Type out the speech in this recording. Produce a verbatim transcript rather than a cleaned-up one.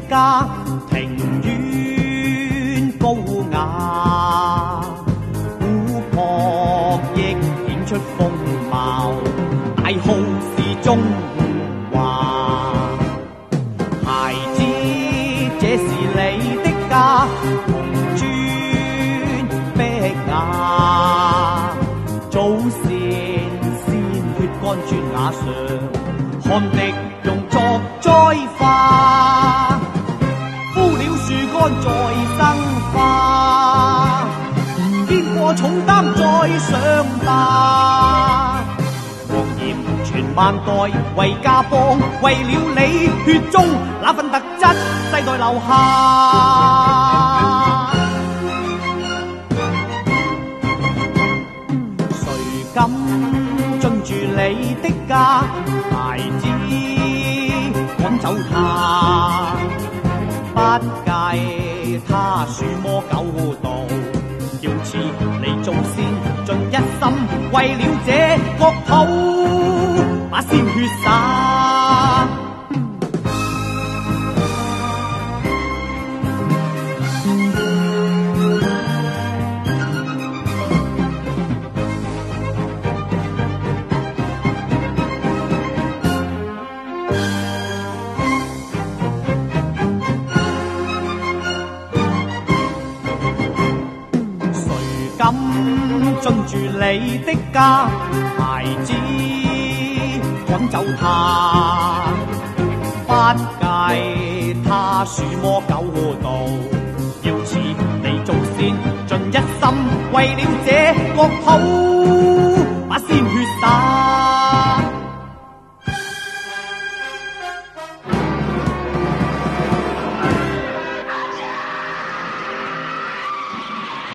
家，庭院高雅，古朴亦顯出風貌，大好是中華。孩子，這是你的家，紅磚碧瓦，祖先鮮血乾磚瓦上，汗滴用作栽花，枯了樹幹再生花，肩過重擔再上吧。黃鹽傳萬代為家邦，為了你血中那份特質世代留下。誰敢進駐你的家，孩子趕走他，不計他鼠魔狗盜，要似你祖先盡一心，為了這國土把鮮血灑。敢進駐你的家，孩子趕走他，不計他鼠魔狗盜，要似你祖先盡一心，為了這國土